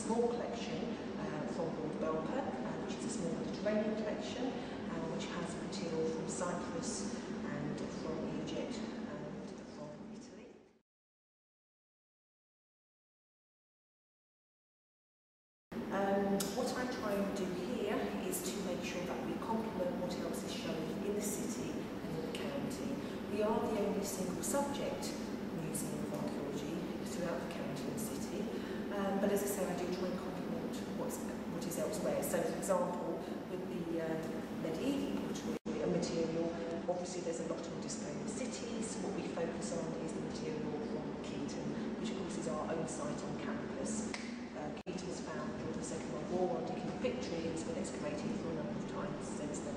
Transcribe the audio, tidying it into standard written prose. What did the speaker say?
small collection from Lord Belper, which is a small Mediterranean collection, which has material from Cyprus and from Egypt and from Italy. What I try and do here is to make sure that we complement what else is shown in the city and in the county. We are the only single subject Museum of Archaeology throughout the county and city, but as I say, I do try and complement what is elsewhere. So, for example, with the medieval pottery and material, obviously there's a lot on display in the cities. What we focus on is the material from Keaton, which of course is our own site on campus. Keaton was found during the Second World War on Dickens Victory. It's been excavated for a number of times since then.